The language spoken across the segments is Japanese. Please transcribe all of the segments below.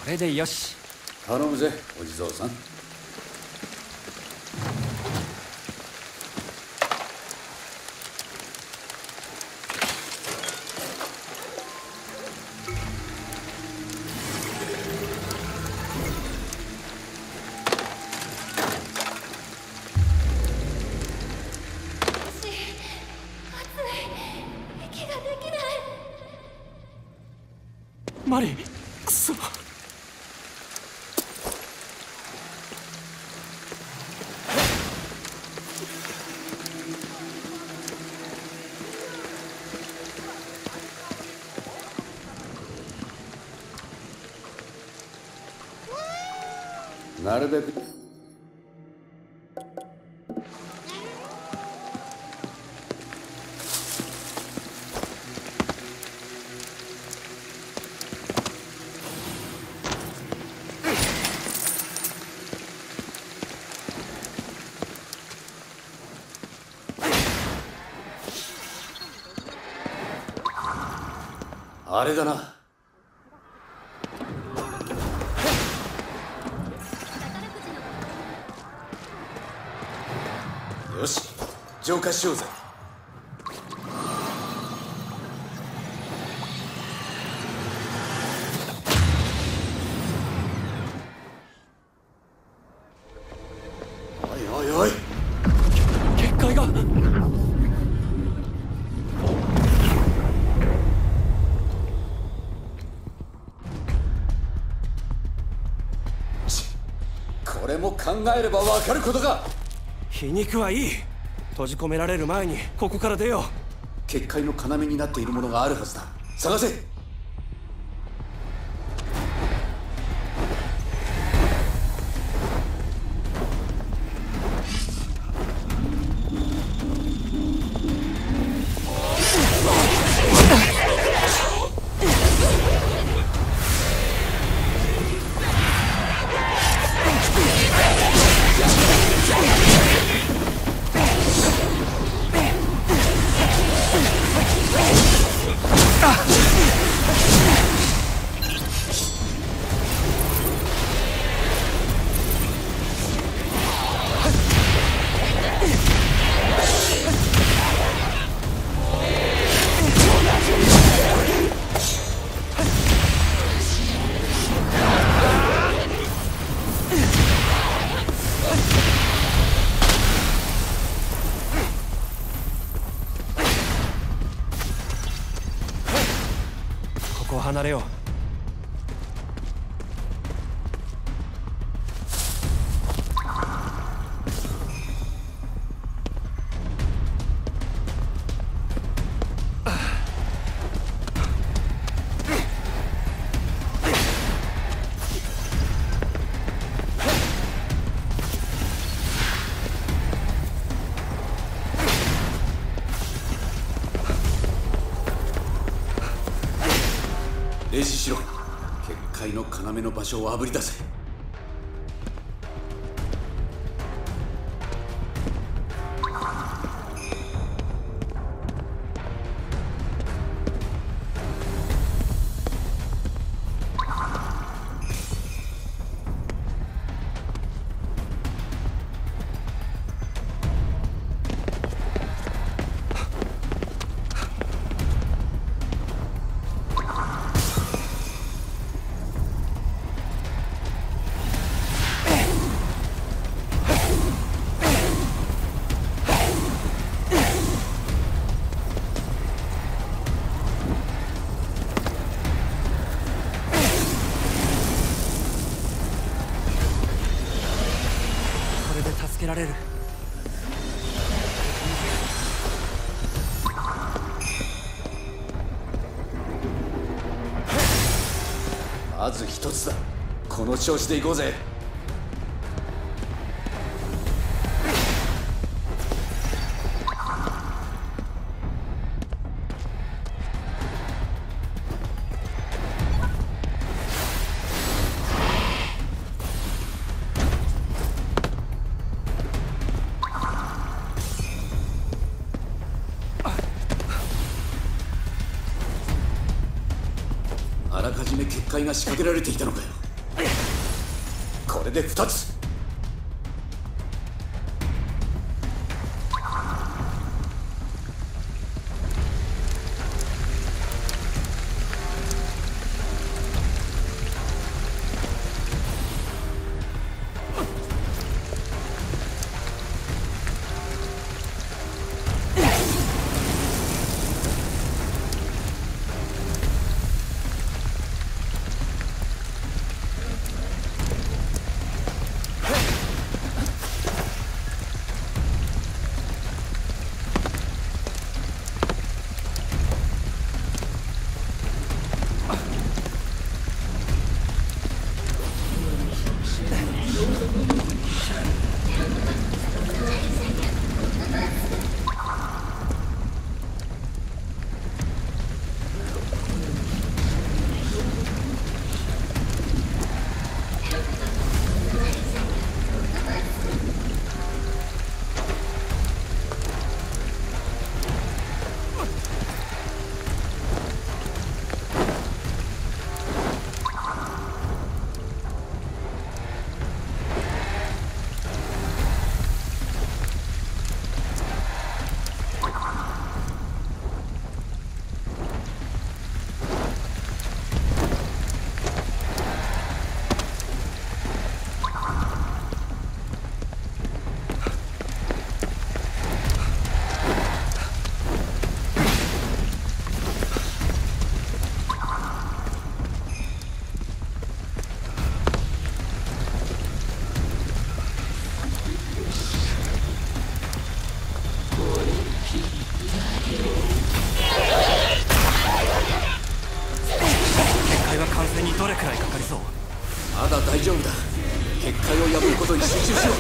れでよし。 頼むぜお地蔵さん。 マリー、くそ。 なるべくあれだな。よし、浄化しようぜ。おいおいおい、 結界が。 これも考えればわかることか。 皮肉はいい。閉じ込められる前にここから出よう。 結界の要になっているものがあるはずだ。探せ。 ここを離れよう。 霊視しろ。結界の要の場所をあぶり出せ。助けられる。 まず一つだ。この調子で行こうぜ。あらかじめ結界が仕掛けられていたのかよ。 れで2つ。 どれくらいかかりそう？ まだ大丈夫だ。結界を破ることに集中しろ。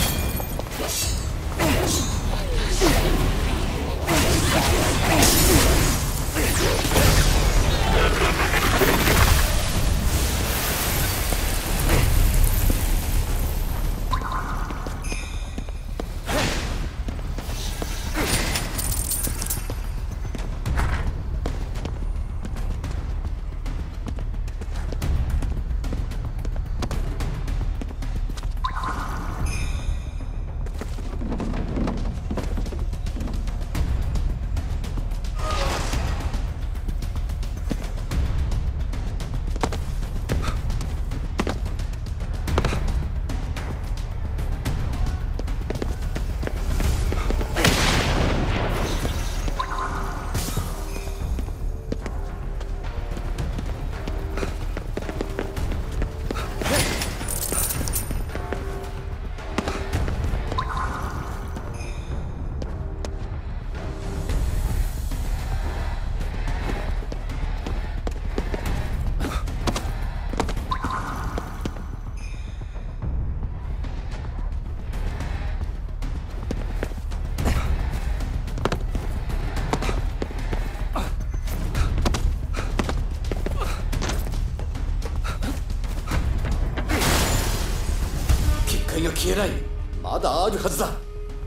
が消えない。まだあるはずだ。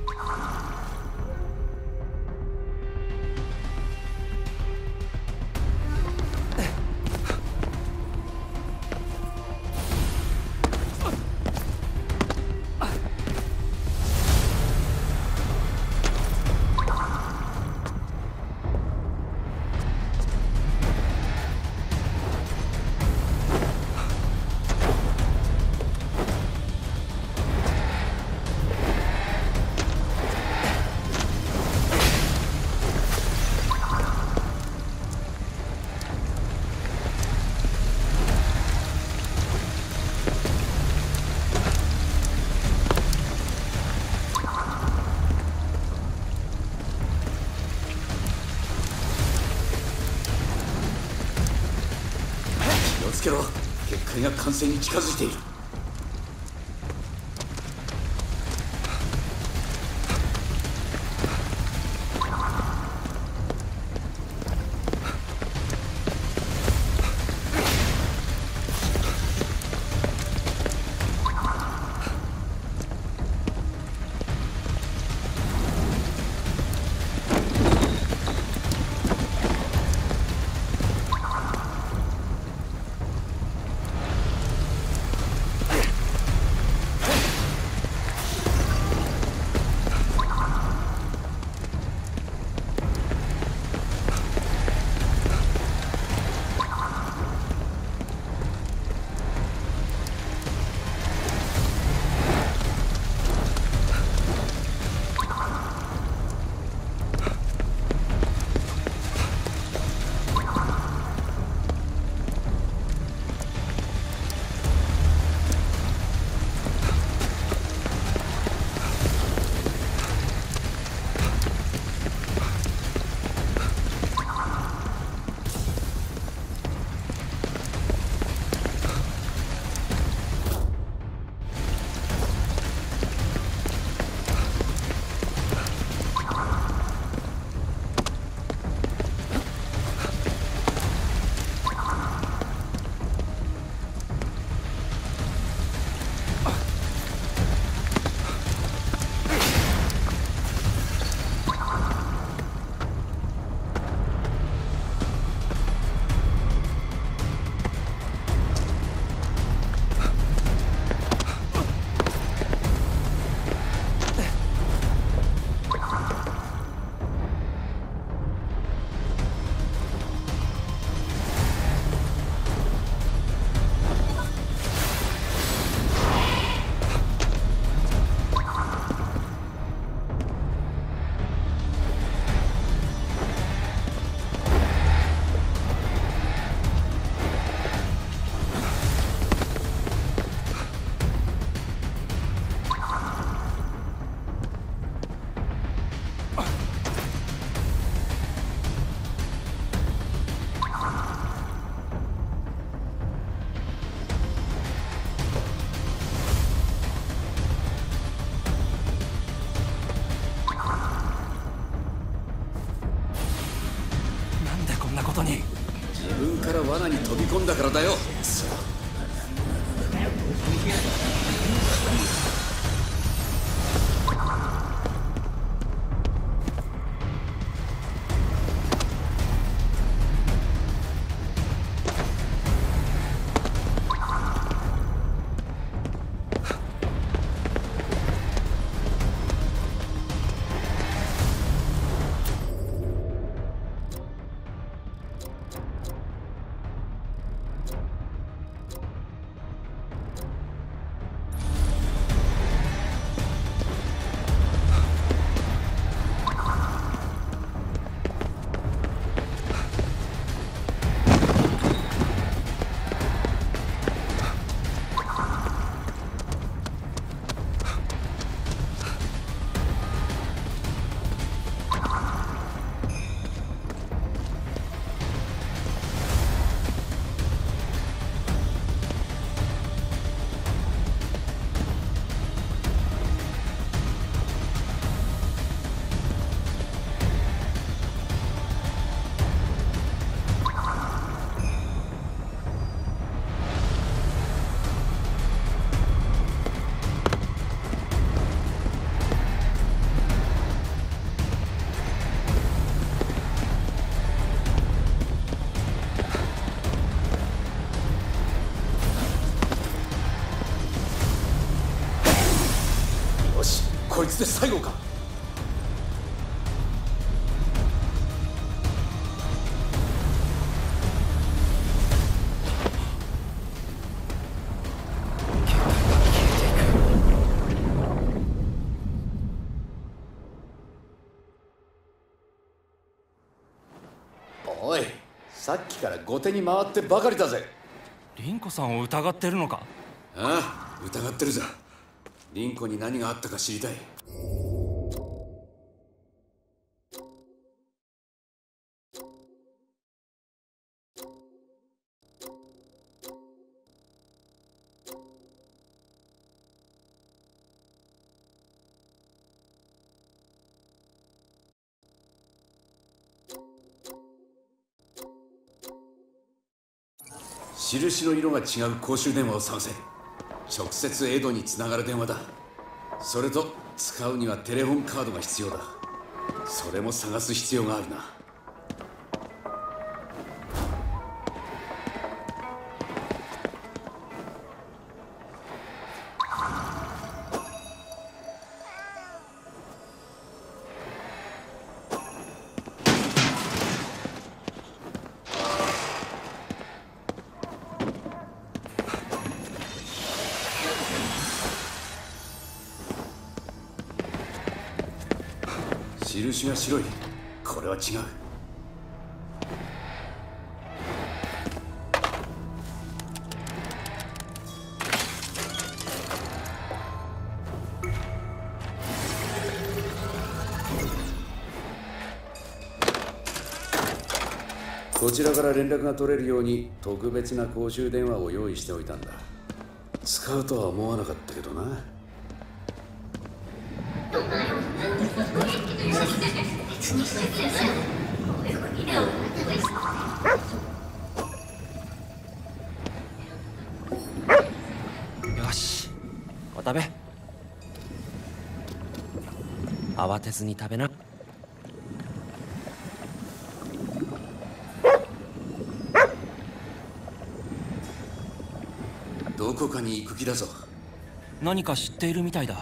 気をつけろ。結界が完成に近づいている。 なことに。 自分から罠に飛び込んだからだよ。こいつで最後か。おい、さっきから後手に回ってばかりだぜ。 凛子さんを疑ってるのか？ ああ、疑ってるぞ。凛子に何があったか知りたい。印の色が違う公衆電話を探せ。直接エドにつながる電話だ。それと使うにはテレホンカードが必要だ。それも探す必要があるな。印が白い。これは違う。こちらから連絡が取れるように特別な公衆電話を用意しておいたんだ。使うとは思わなかったけどな。 よし、お食べ。慌てずに食べな。 どこかに行く気だぞ。 何か知っているみたいだ。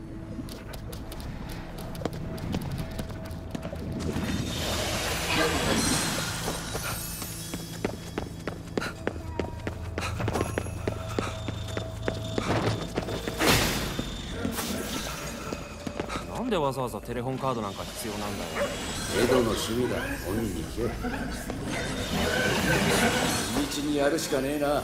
なんでわざわざテレホンカードなんか必要なんだよ。 エドの趣味だ。本人に聞け。地道にやるしかねえな。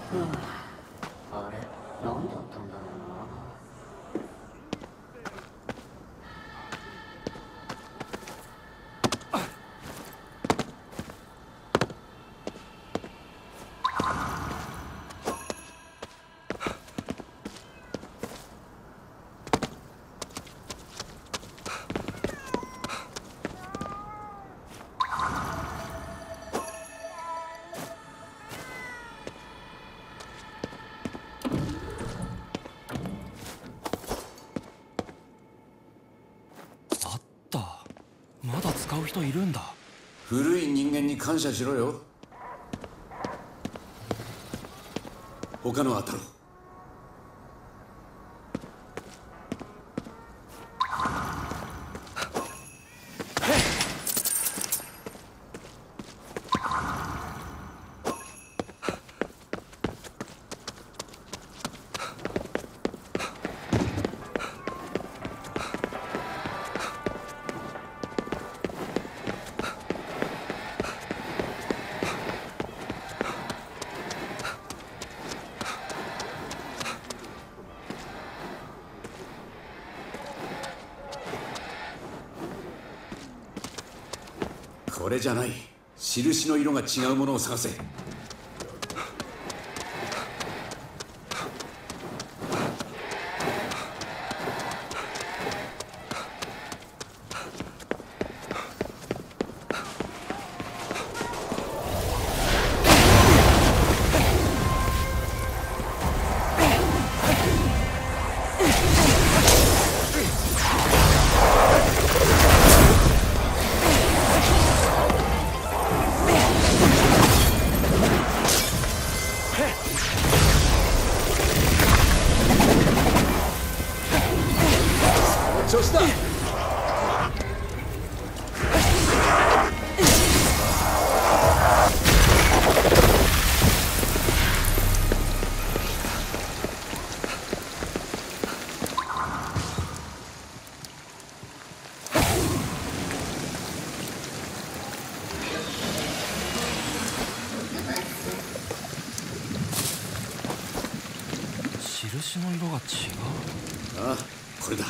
あれ、何だったんだろうな。 まだ使う人いるんだ。 古い人間に感謝しろよ。他の当たろう。これじゃない。印の色が違うものを探せ。調子だ。 印の色が違う。 ああ、これだ。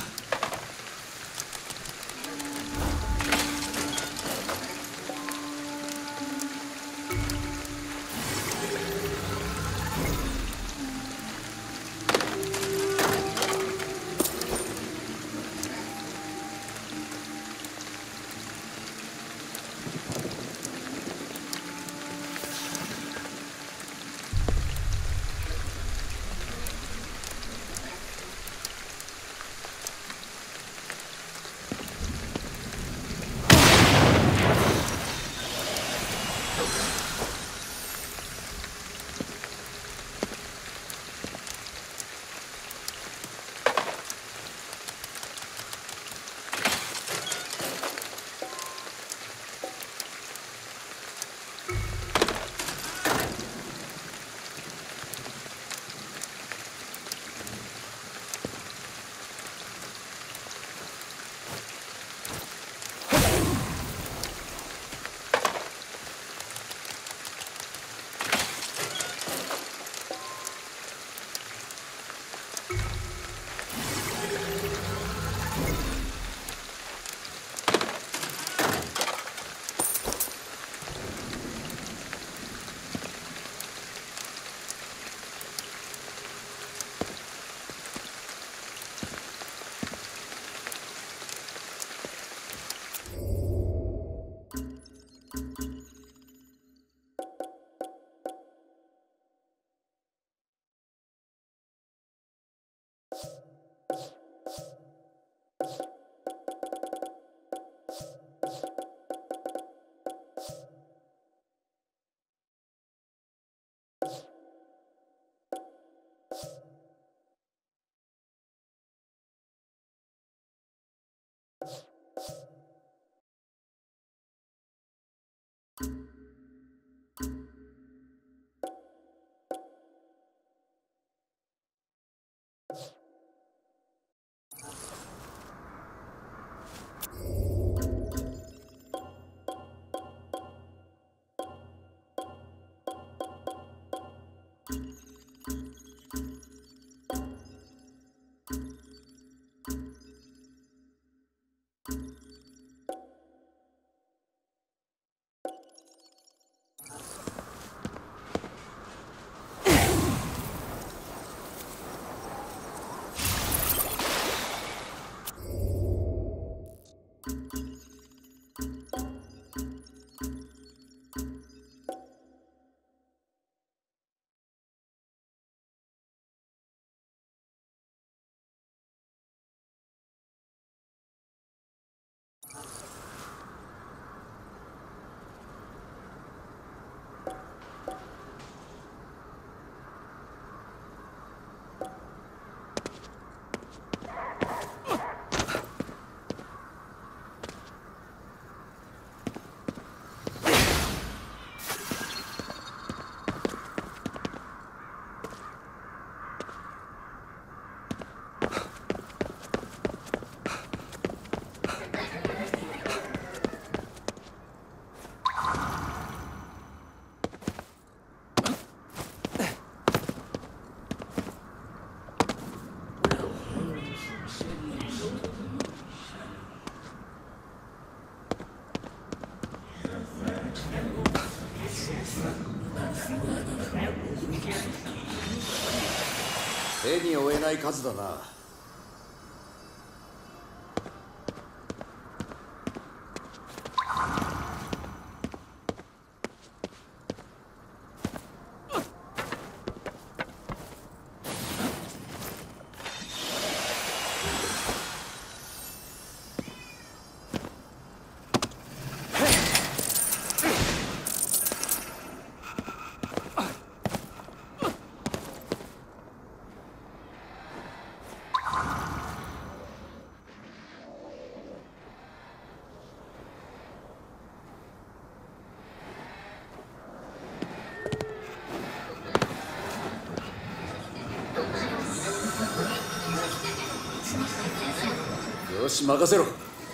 手に負えない数だな。よし、任せろ。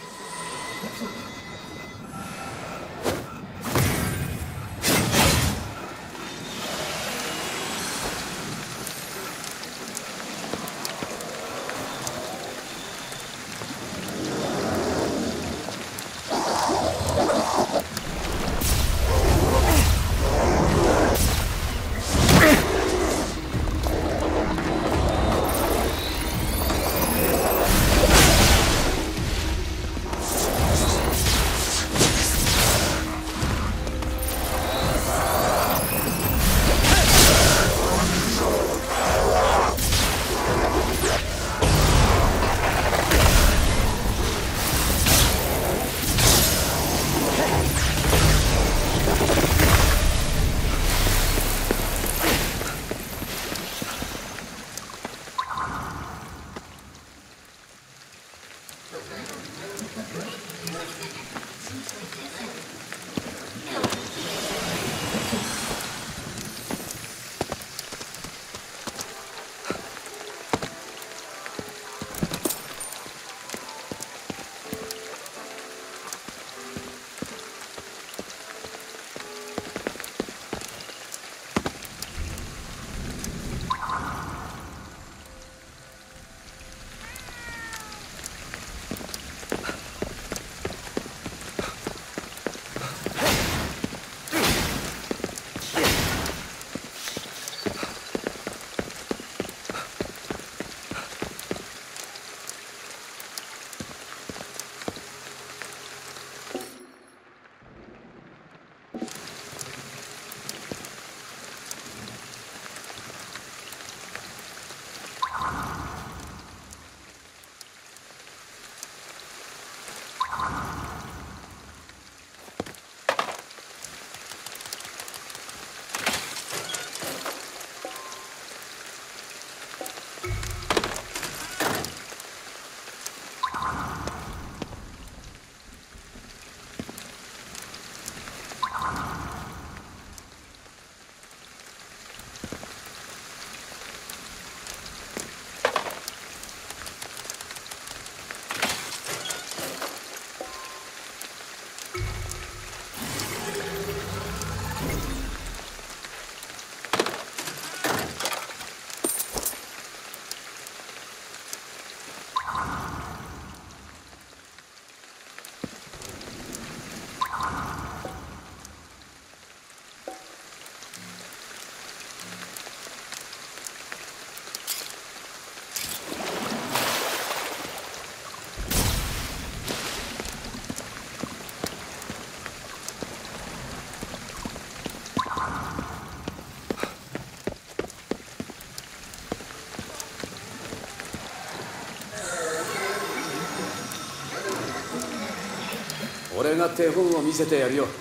俺が手本を見せてやるよ。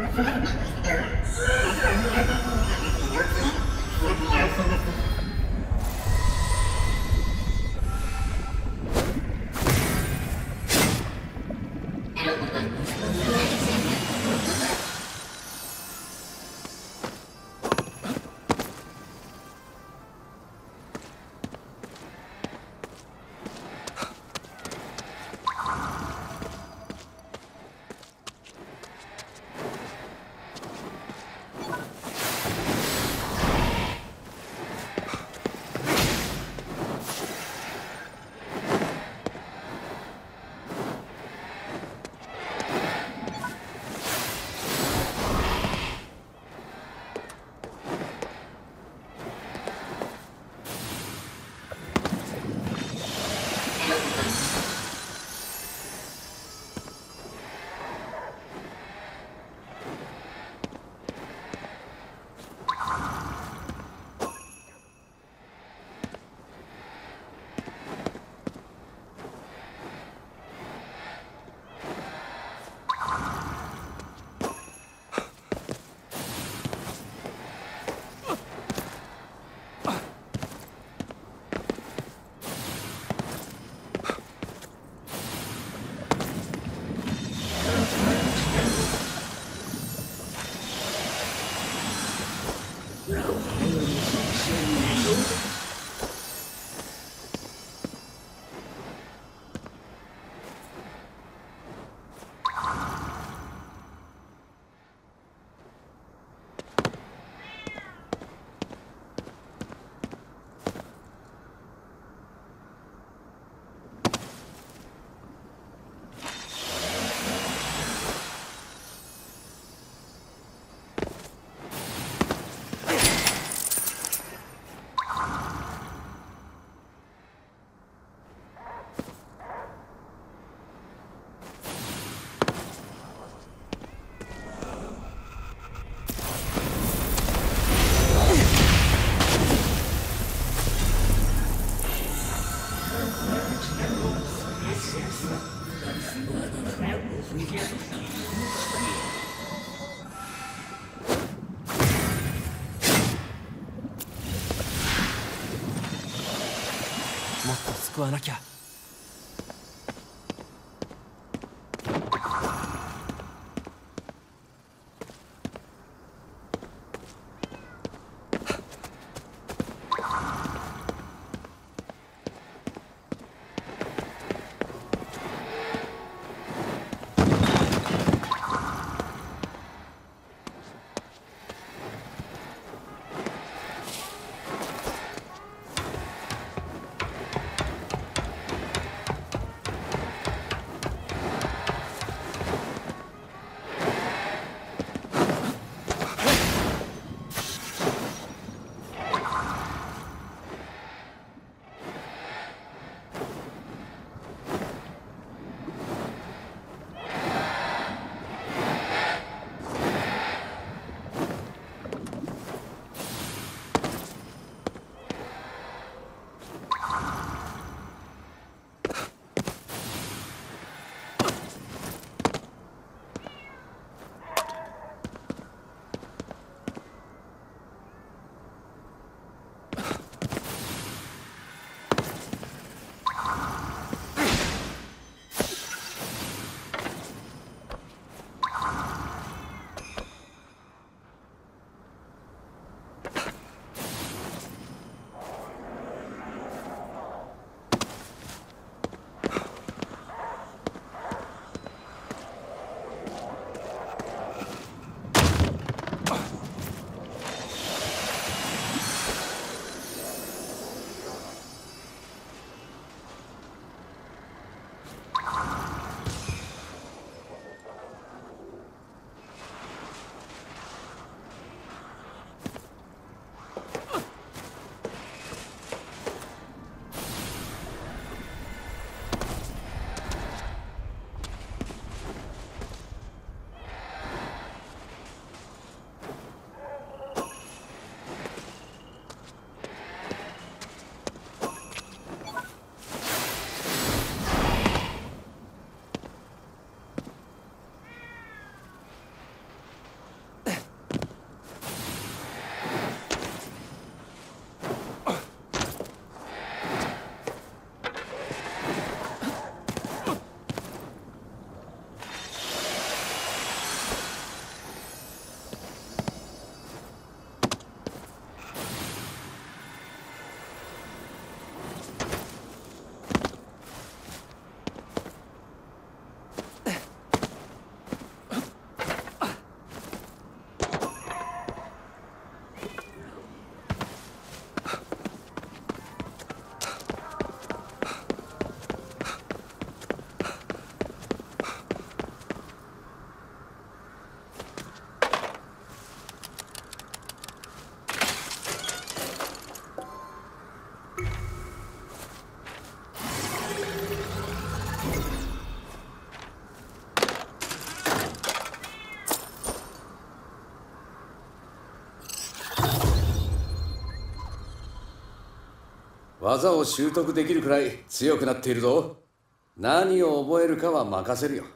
もっと救わなきゃ。 技を習得できるくらい強くなっているぞ。何を覚えるかは任せるよ。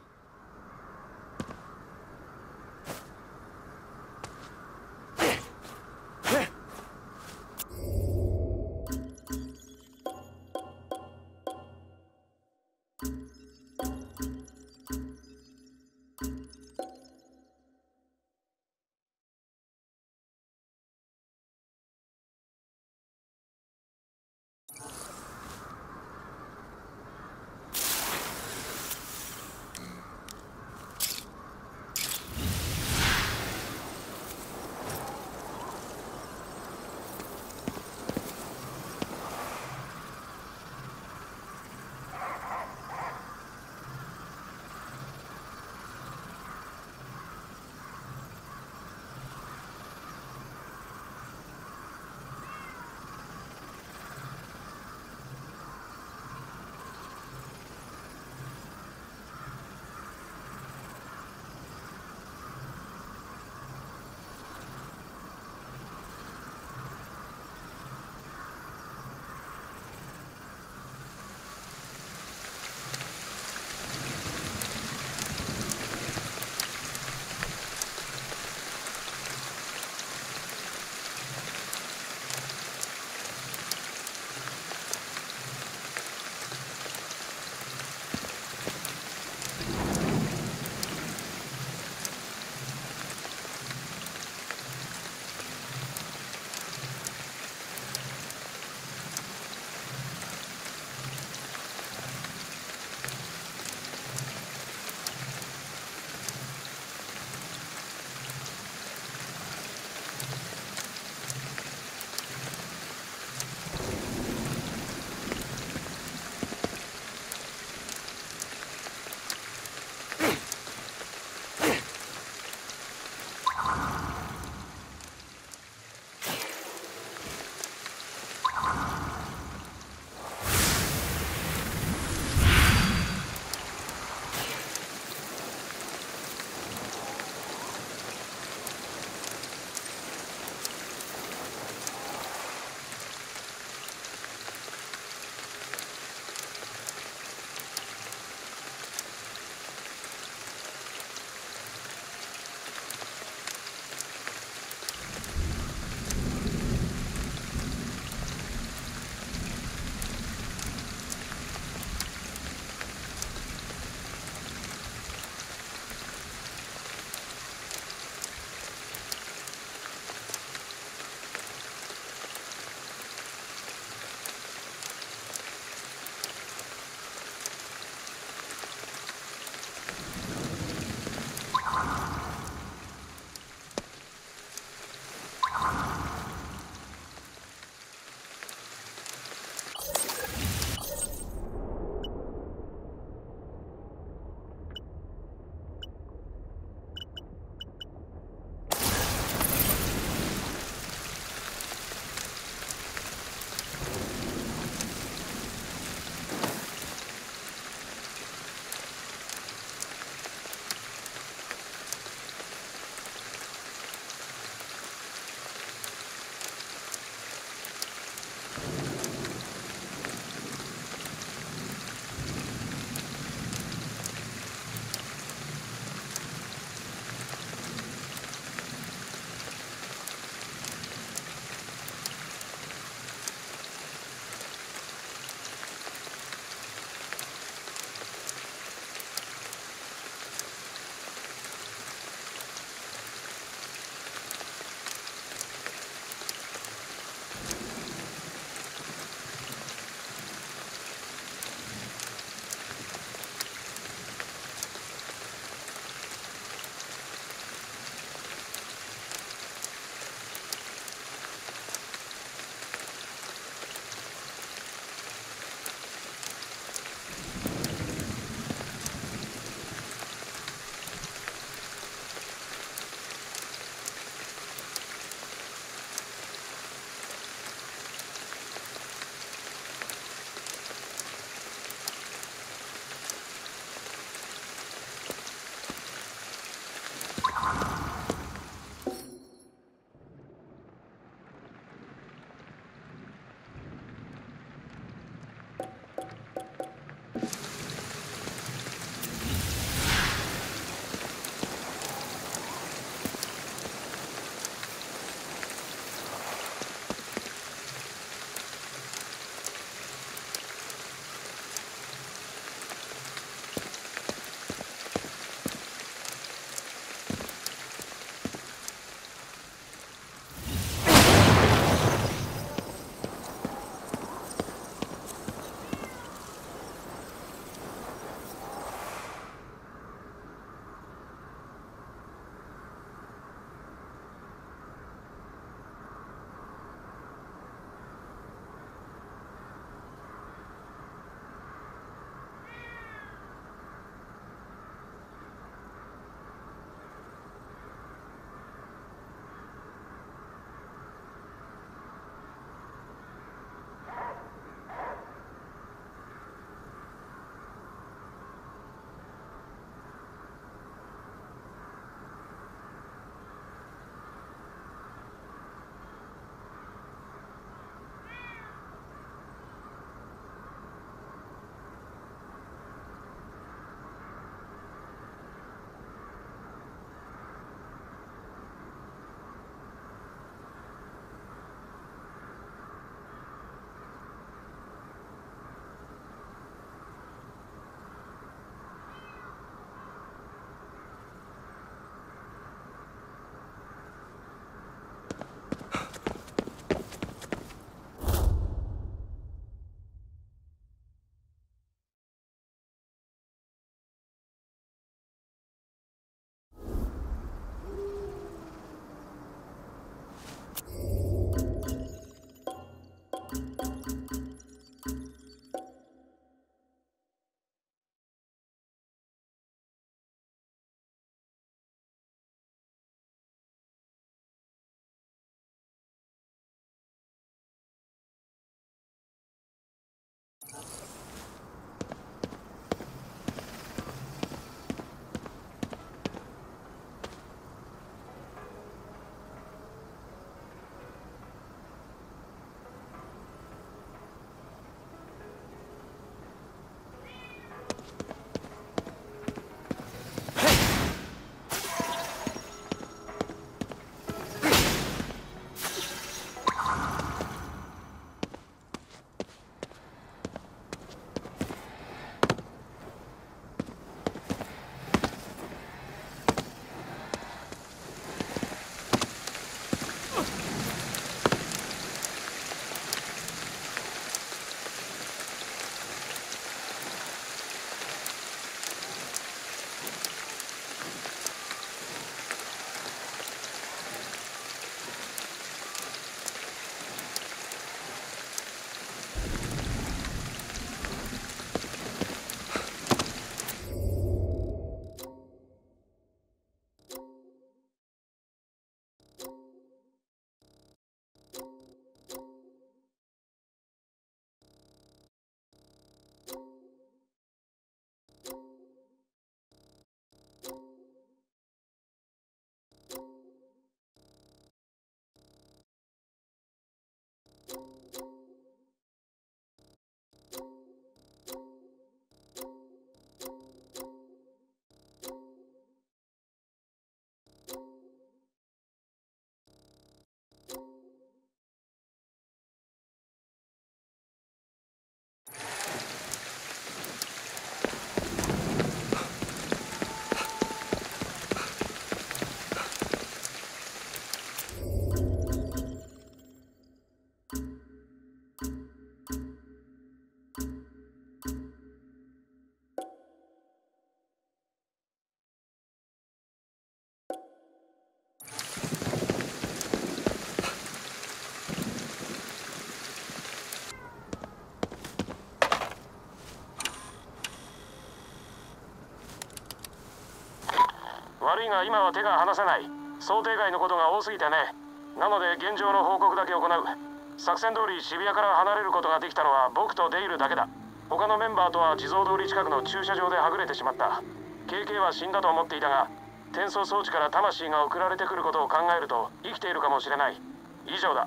悪いが今は手が離せない。想定外のことが多すぎてね。なので現状の報告だけ行う。作戦通り渋谷から離れることができたのは僕とデイルだけだ。他のメンバーとは地蔵通り近くの駐車場ではぐれてしまった。KK は死んだと思っていたが、転送装置から魂が送られてくることを考えると生きているかもしれない。以上だ。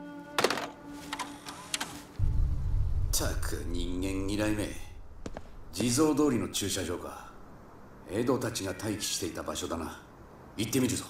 たく人間嫌いめ。地蔵通りの駐車場か。エドたちが待機していた場所だな。行ってみるぞ。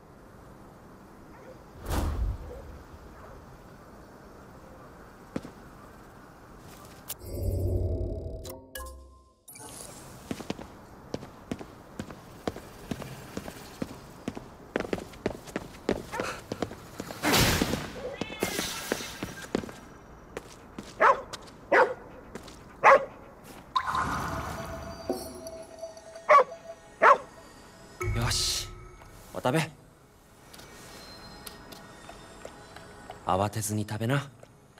よし、お食べ。慌てずに食べな。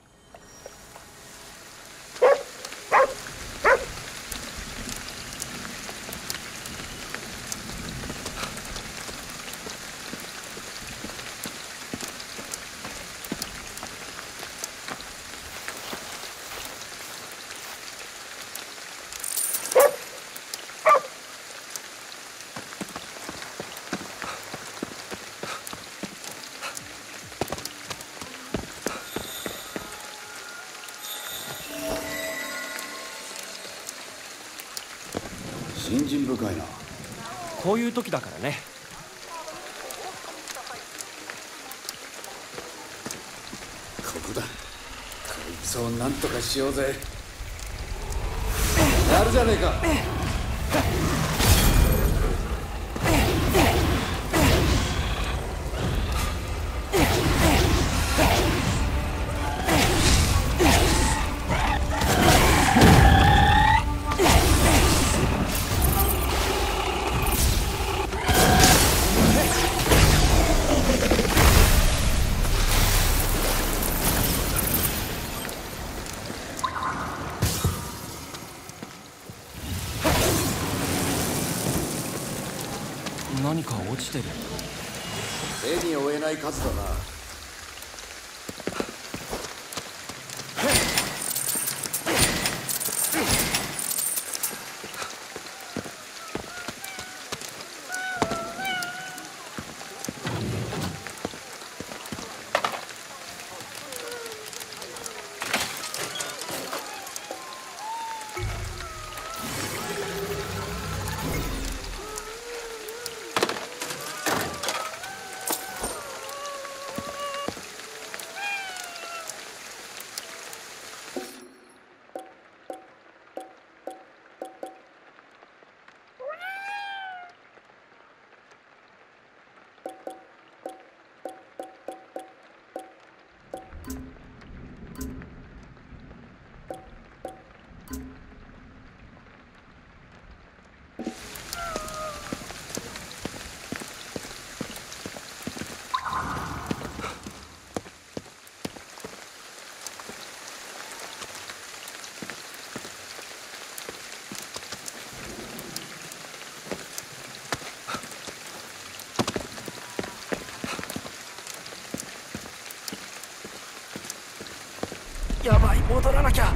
信心深いな。 こういう時だからね。 ここだ。こいつを何とかしようぜ。やるじゃねえか。 何か落ちてる。 手に負えない数だな。 やばい、戻らなきゃ。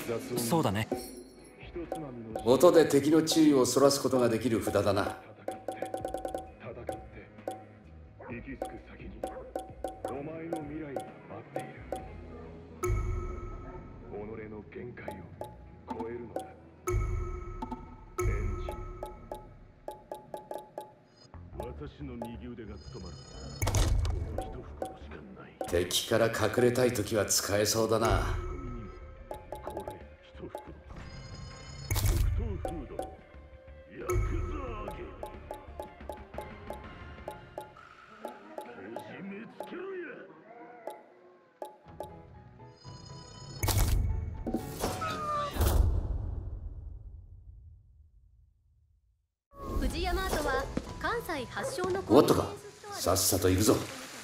そうだね。 音で敵の注意をそらすことができる札だな。 行き着く先にお前の未来が待っている。己の限界を超えるのだ。エンジン。私の右腕が務まる。この一袋しかない。 敵から隠れたい時は使えそうだな。 これ一袋。黒糖フードのヤクザ揚げ。けじめつけろや。 藤山跡は関西発祥のおっとか、さっさと行くぞ。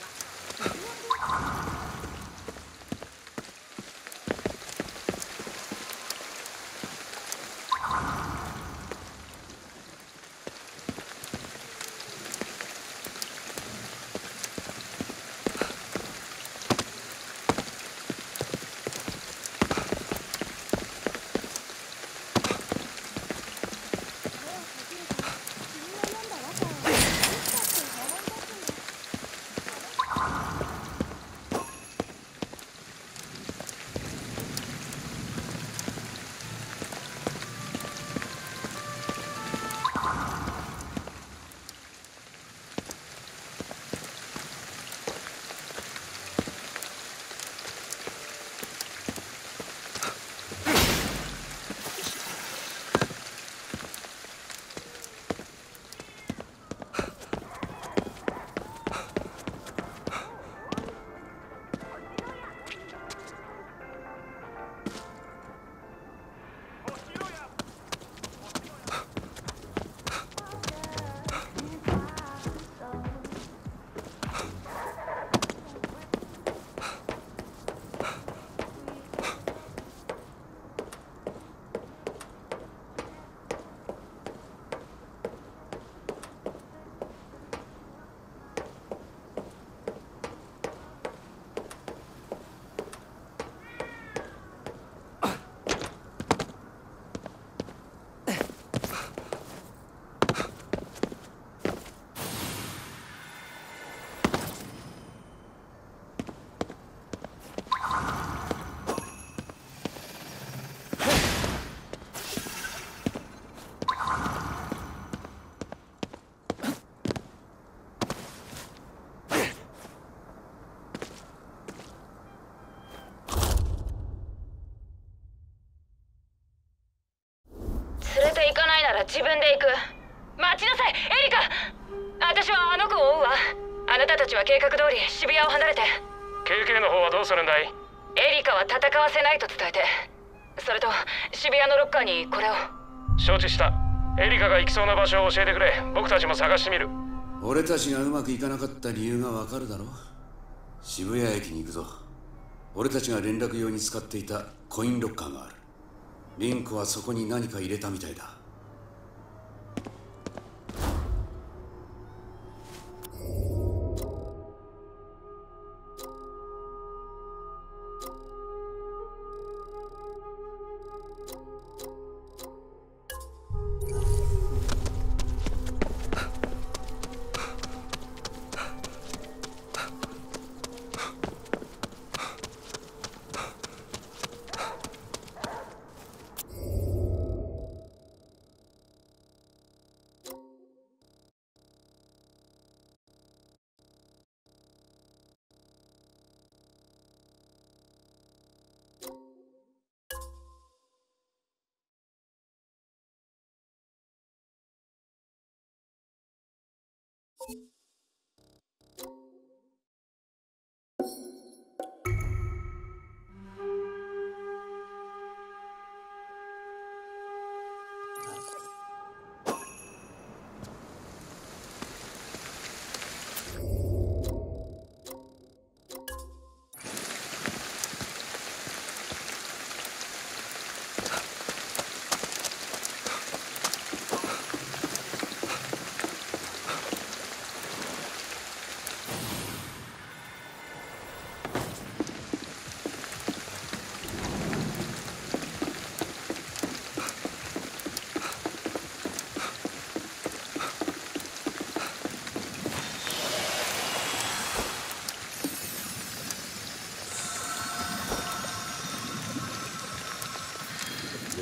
行かないなら自分で行く。待ちなさい、エリカ。私はあの子を追うわ。あなたたちは計画通り渋谷を離れて。 KK の方はどうするんだい？ エリカは戦わせないと伝えて。それと渋谷のロッカーにこれを。 承知した。エリカが行きそうな場所を教えてくれ。僕たちも探してみる。 俺たちがうまくいかなかった理由がわかるだろ。渋谷駅に行くぞ。俺たちが連絡用に使っていたコインロッカーがある。リンクはそこに何か入れたみたいだ。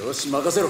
よし任せろ。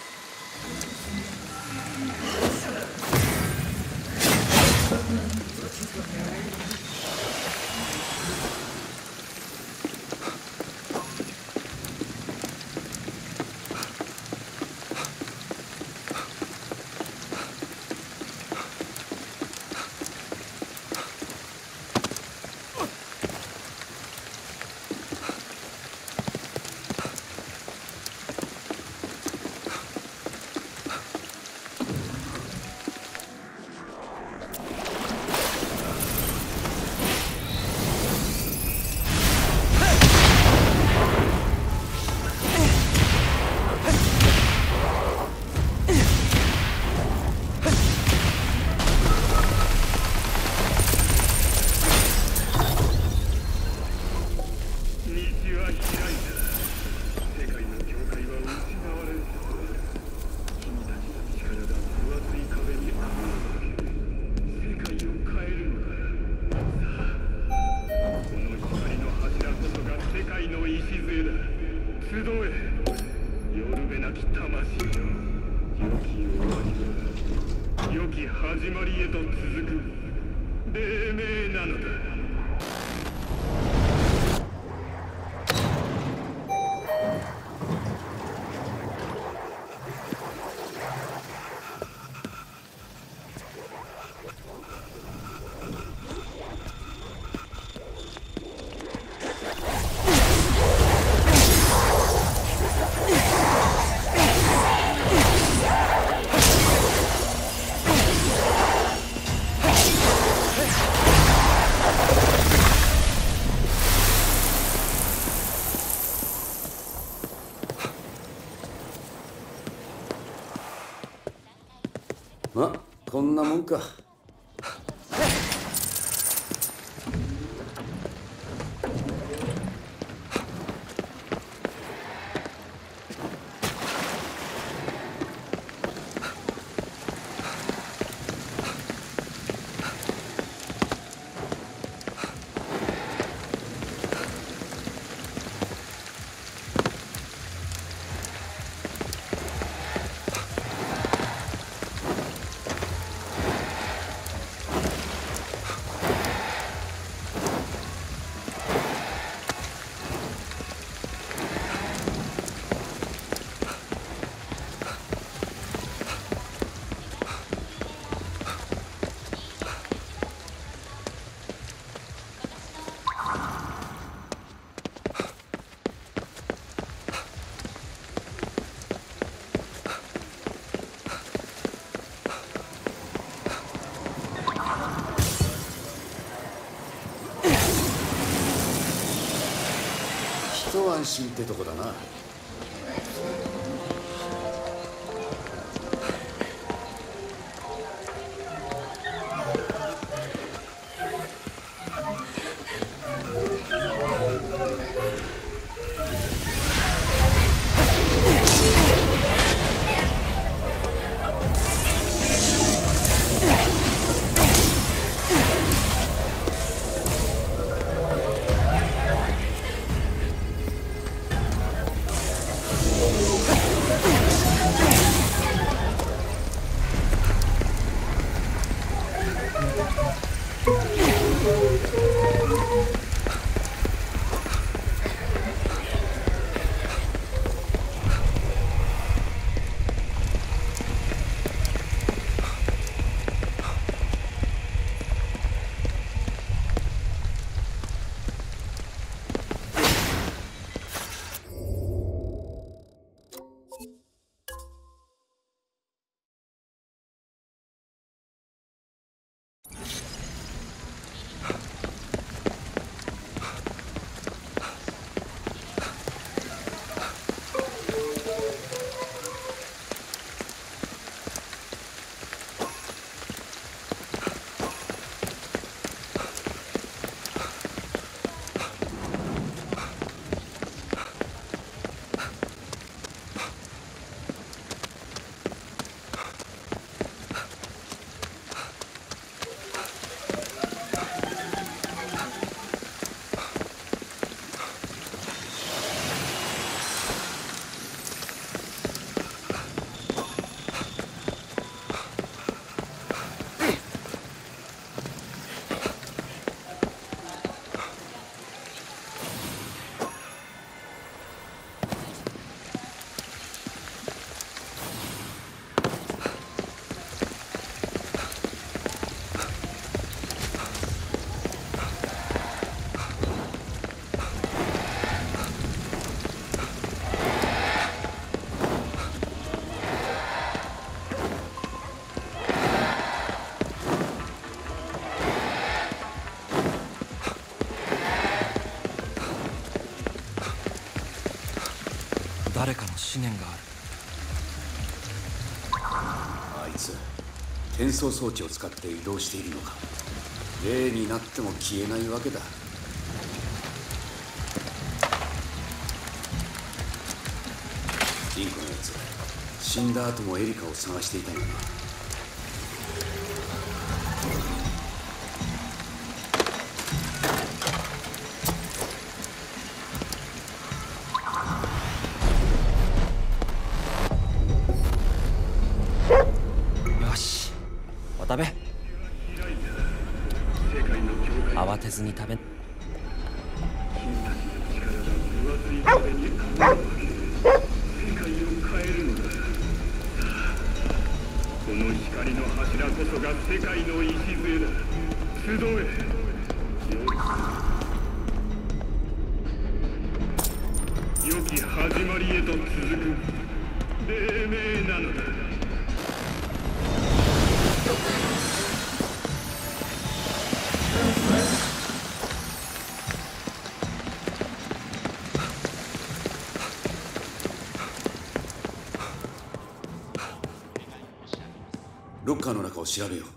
始まりへと続く黎明なのだ。 ま、こんなもんか。一安心ってとこだな。 誰かの思念がある。 あいつ転送装置を使って移動しているのか。霊になっても消えないわけだ。リンコのやつ死んだ後もエリカを探していたんだな。 よし、お食べ。慌てずに食べ。 この光の柱こそが世界の礎だ。集え。良き始まりへと続く黎明なのだ。 ロッカーの中を調べよう。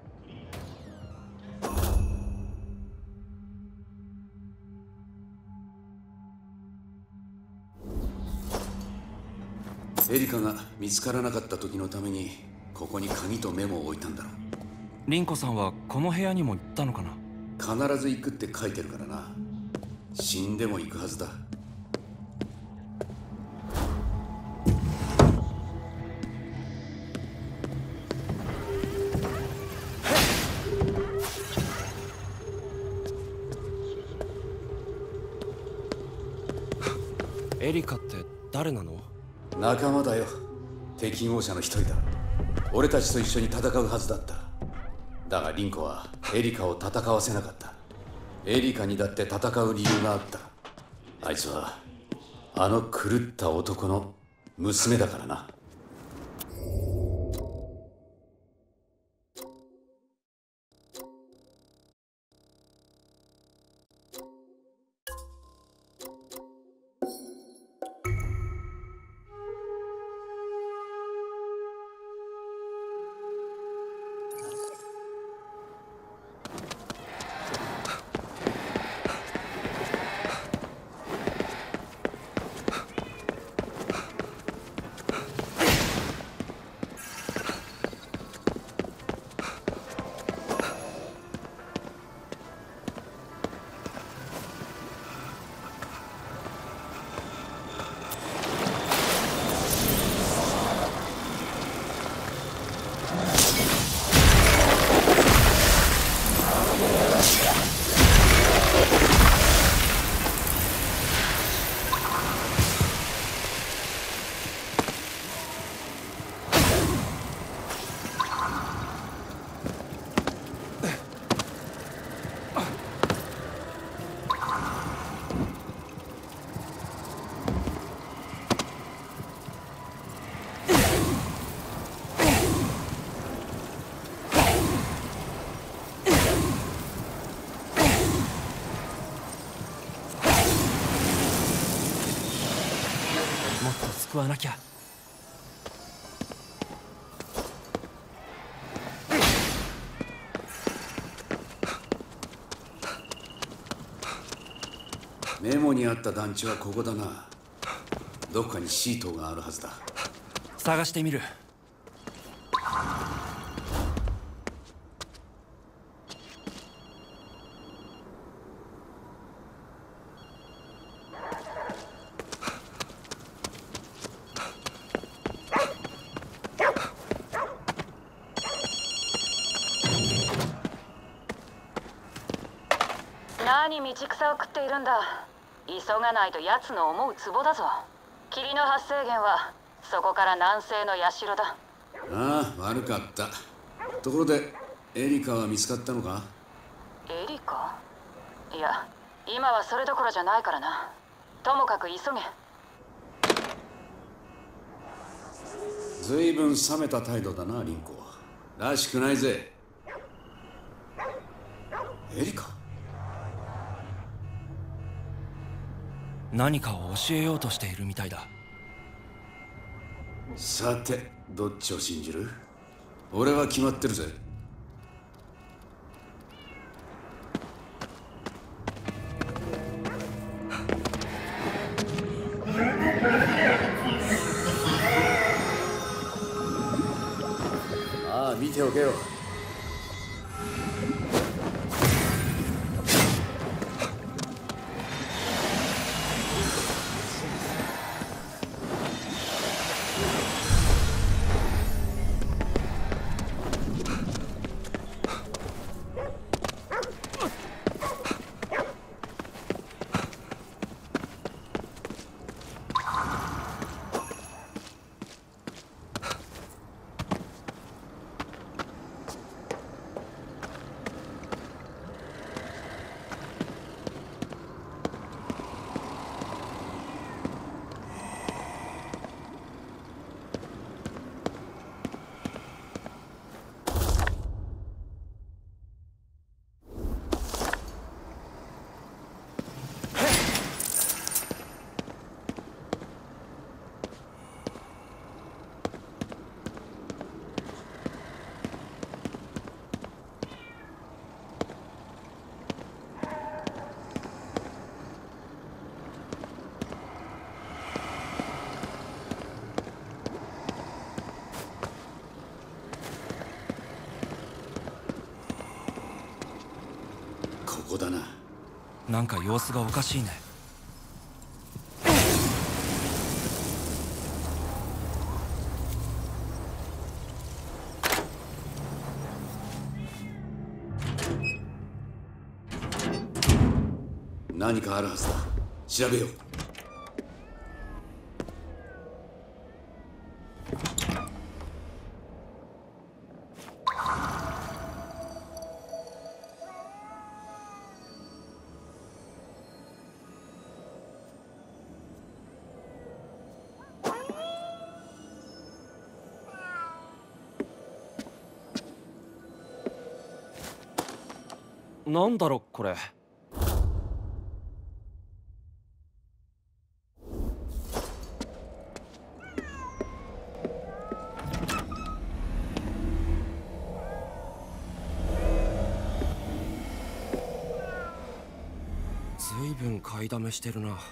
エリカが見つからなかった時のためにここに鍵とメモを置いたんだろう。 リンコさんはこの部屋にも行ったのかな。 必ず行くって書いてるからな。死んでも行くはずだ。 エリカって誰なの？ 仲間だよ。適合者の一人だ。俺たちと一緒に戦うはずだった。だがリンコはエリカを戦わせなかった。エリカにだって戦う理由があった。あいつはあの狂った男の娘だからな。 もっと救わなきゃ。 メモにあった団地はここだな。どっかにシートがあるはずだ。 探してみる。 何道草を食っているんだ。急がないと奴の思うツボだぞ。霧の発生源はそこから南西の社だ。 ああ、悪かった。ところでエリカは見つかったのか？ エリカ？いや、今はそれどころじゃないからな。ともかく急げ。 ずいぶん冷めた態度だな、リンコ。らしくないぜ。エリカ？ 何かを教えようとしているみたいだ。 さてどっちを信じる？俺は決まってるぜ。ああ、見ておけよ。ここだな。 なんか様子がおかしいね。 何かあるはずだ。調べよう。 なんだろこれ。ずいぶん買いだめしてるな。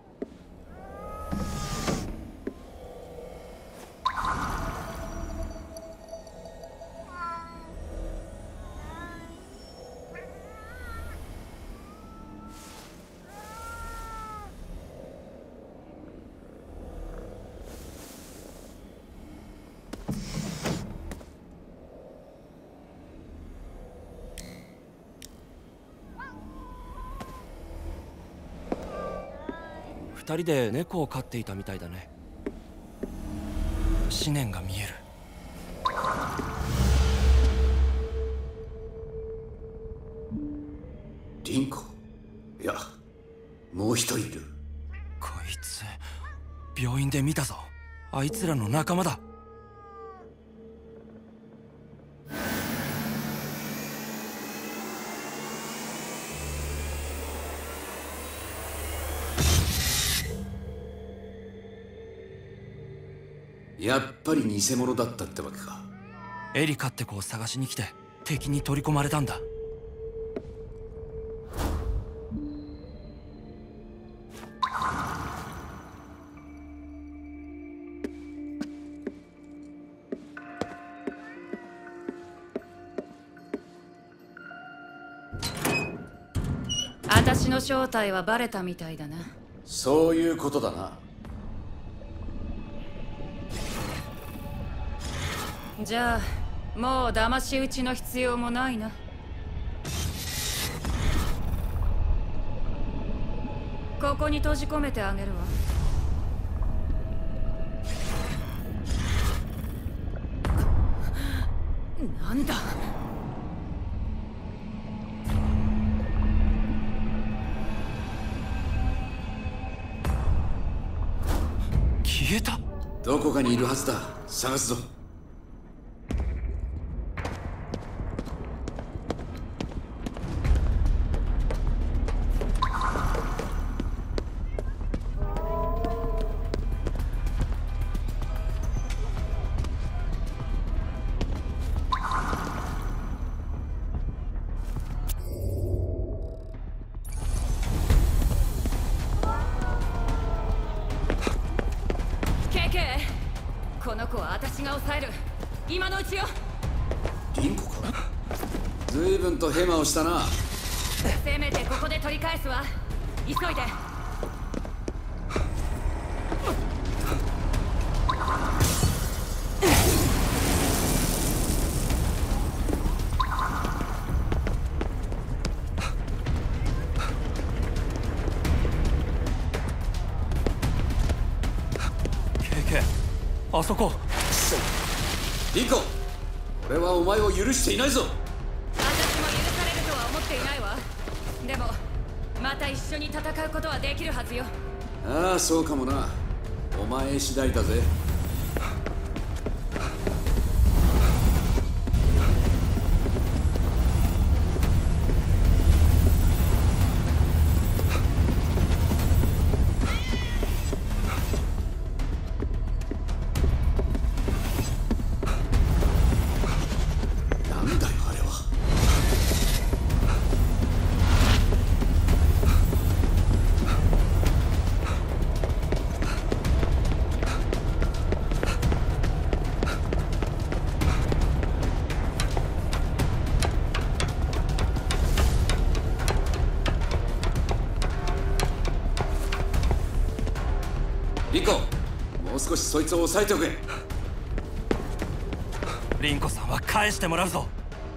二人で猫を飼っていたみたいだね。思念が見える。 リンコ？いや、もう一人いる。 こいつ病院で見たぞ。あいつらの仲間だ。 やっぱり偽物だったってわけか。 エリカって子を探しに来て敵に取り込まれたんだ。 私の正体はバレたみたいだな。 そういうことだな。 じゃあもう騙し討ちの必要もないな。ここに閉じ込めてあげるわ。なんだ。 消えた。 どこかにいるはずだ。探すぞ。 が抑える。今のうちよ。 リンコか。随分とヘマをしたな。 せめてここで取り返すわ。急いで。 あそこ。 リンコ、俺はお前を許していないぞ。 私も許されるとは思っていないわ。でもまた一緒に戦うことはできるはずよ。 ああ、そうかもな。お前次第だぜ。リンコ、もう少しそいつを抑えておけ。 リンコさんは返してもらうぞ。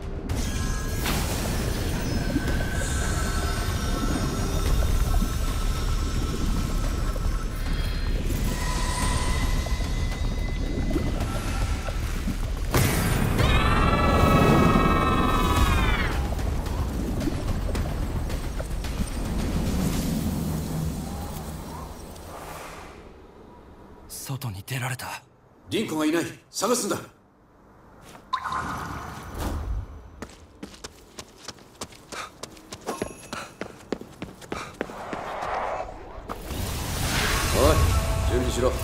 外に出られた。 リンコがいない。探すんだ。おい、準備しろ。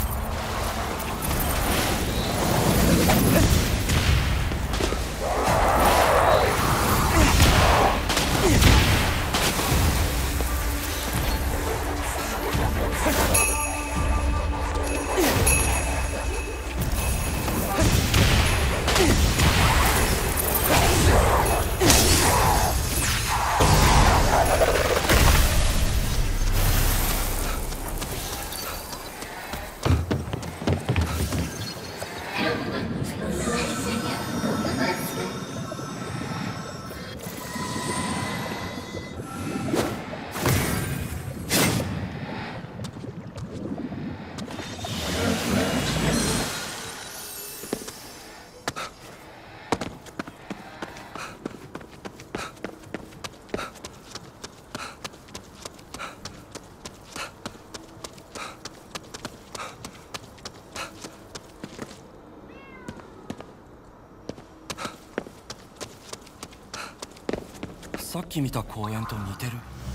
さっき見た公園と似てる。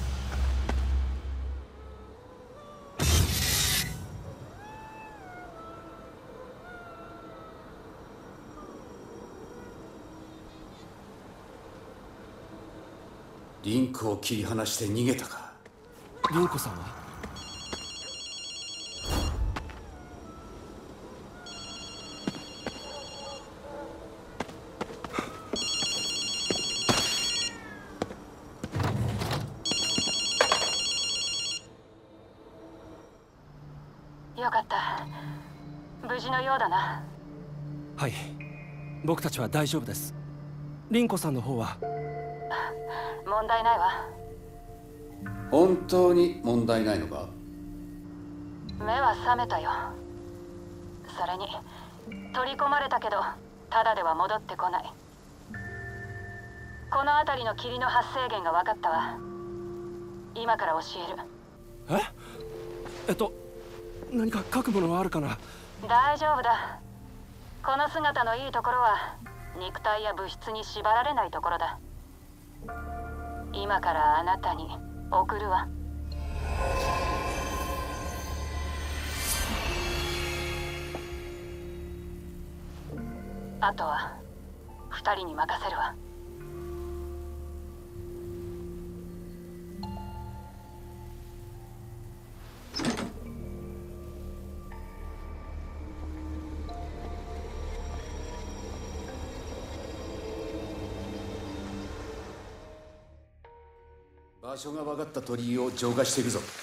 リンクを切り離して逃げたか。 リンコさんは？ よかった。無事のようだな。 はい、僕たちは大丈夫です。リンコさんの方は？ 問題ないわ。 本当に問題ないのか？ 目は覚めたよ。それに取り込まれたけどただでは戻ってこない。この辺りの霧の発生源が分かったわ。今から教える。 何か書くものはあるかな？ 大丈夫だ。この姿のいいところは肉体や物質に縛られないところだ。今からあなたに送るわ。あとは2人に任せるわ。 場所が分かった鳥居を浄化していくぞ。